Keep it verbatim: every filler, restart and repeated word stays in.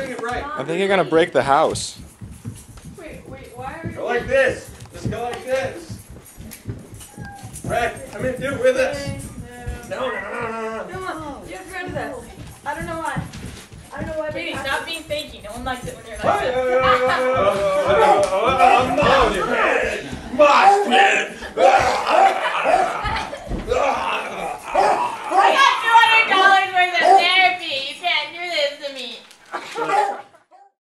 doing it right. I think you're gonna break the house. Wait, wait, why are you... Go like this. Just go like this. Right, come in, do it with us. No, no, no, no, no. No, you have to go to this. I don't know why. I don't know why. Katie, stop being fakey. No one likes it when you're like Hey, that. oh, oh, oh, oh, oh, oh, oh, oh, oh, oh, oh, oh, oh, oh, oh, oh, oh, oh,